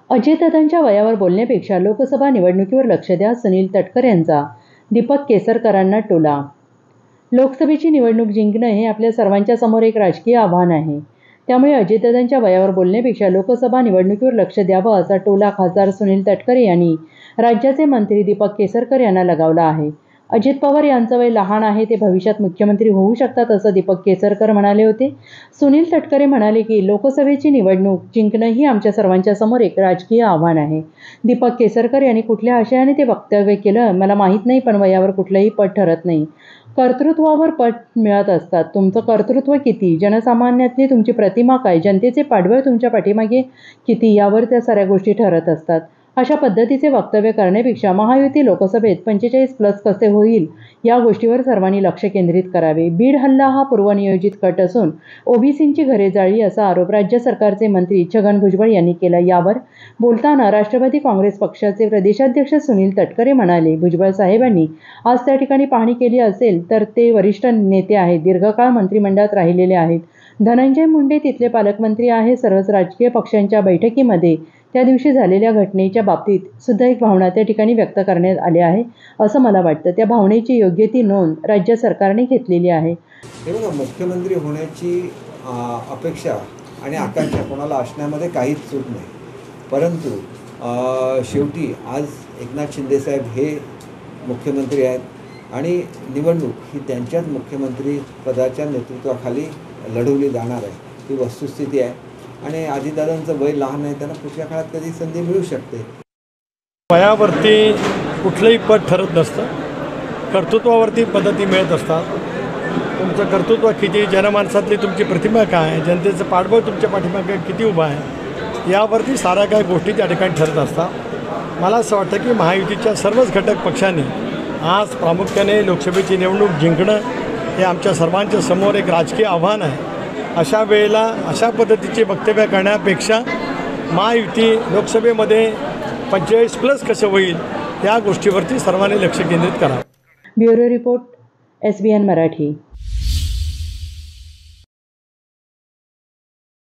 अजितदादांच्या वयावर बोलण्यापेक्षा लोकसभा निवडणुकीवर लक्ष द्या, सुनील तटकरे यांचा दीपक केसरकरांना टोला. लोकसभेची निवडणूक जिंकणं हे आपल्या सर्वांच्या समोर एक राजकीय आव्हान आहे. त्यामुळे अजितदादांच्या वयावर बोलण्यापेक्षा लोकसभा निवडणुकीवर लक्ष द्यावं असा टोला खासदार सुनील तटकरे यांनी राज्याचे मंत्री दीपक केसरकर यांना लगावला आहे. अजित पवार यांचं वय लहान आहे, ते भविष्यात मुख्यमंत्री होऊ शकतात असं दीपक केसरकर म्हणाले होते. सुनील तटकरे म्हणाले की लोकसभेची निवडणूक जिंकणं ही आमच्या सर्वांच्या समोर एक राजकीय आव्हान आहे. दीपक केसरकर यांनी कुठल्या आशयाने ते वक्तव्य केलं मला माहीत नाही, पण वयावर कुठलंही पट ठरत नाही. कर्तृत्वावर पट मिळत असतात. तुमचं कर्तृत्व किती, जनसामान्यातली तुमची प्रतिमा काय, जनतेचे पाठबळ तुमच्या पाठीमागे किती, यावर त्या साऱ्या गोष्टी ठरत असतात. अशा पद्धतीचे वक्तव्य करण्यापेक्षा महायुती लोकसभेत 45+ कसे होईल या गोष्टीवर सर्वांनी लक्ष केंद्रित करावे. बीड हल्ला हा पूर्वनियोजित कट असून ओबीसींची घरे जाळली असा आरोप राज्य सरकारचे मंत्री छगन भुजबळ यांनी केला. यावर बोलताना राष्ट्रवादी काँग्रेस पक्षाचे प्रदेशाध्यक्ष सुनील तटकरे म्हणाले, भुजबळ साहेबांनी आज त्या ठिकाणी पाहणी केली असेल तर ते वरिष्ठ नेते आहेत, दीर्घकाळ मंत्रिमंडळात राहिलेले आहेत. धनंजय मुंडे तिथले पालकमंत्री आहे. सर्वच राजकीय पक्षांच्या बैठकीमध्ये त्या दिवशी झालेल्या घटनेच्या बाबतीत सुद्धा एक भावना त्या ठिकाणी व्यक्त करण्यात आली आहे असं मला वाटतं. त्या भावनेची योग्य ती नोंद राज्य सरकारने घेतलेली आहे. हे बघा, मुख्यमंत्री होण्याची अपेक्षा आणि आकांक्षा कोणाला असण्यामध्ये काहीच चूक नाही, परंतु शेवटी आज एकनाथ शिंदेसाहेब हे मुख्यमंत्री आहेत आणि निवडणूक ही त्यांच्याच मुख्यमंत्री पदाच्या नेतृत्वाखाली लढवली जाणार आहे, ही वस्तुस्थिती आहे. आणि अजितदादांचं वय लहान आहे, त्यांना पुढच्या काळात कधी संधी मिळू शकते. वयावरती कुठलंही पद ठरत नसतं, कर्तृत्वावरती पद्धती मिळत असतात. तुमचं कर्तृत्व किती, जनमानसातली तुमची प्रतिमा काय, जनतेचं पाठबळ तुमच्या पाठीमागे किती उभं आहे, यावरती साऱ्या काही गोष्टी त्या ठिकाणी ठरत असतात. मला असं वाटतं की महायुतीच्या सर्वच घटक पक्षांनी आज प्रामुख्याने लोकसभेची निवडणूक जिंकणं हे आमच्या सर्वांच्या समोर एक राजकीय आव्हान आहे. अशा वेळेला अशा पद्धतीचे वक्तव्य करण्यापेक्षा महायुती लोकसभेमध्ये 45+ कसं होईल या गोष्टीवरती सर्वांनी लक्ष केंद्रित करावं. Bureau report, SBN Marathi.